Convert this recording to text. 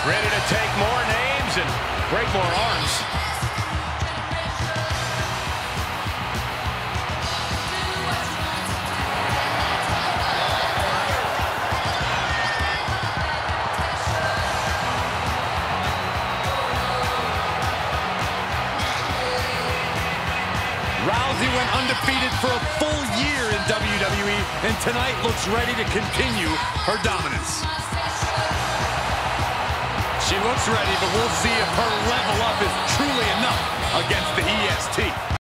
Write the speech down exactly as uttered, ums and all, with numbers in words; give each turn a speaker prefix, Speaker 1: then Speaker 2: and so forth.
Speaker 1: Ready to take more names and break more arms.
Speaker 2: Rousey went undefeated for a full year in W W E, and tonight looks ready to continue her dominance. She looks ready, but we'll see if her level up is truly enough against the E S T.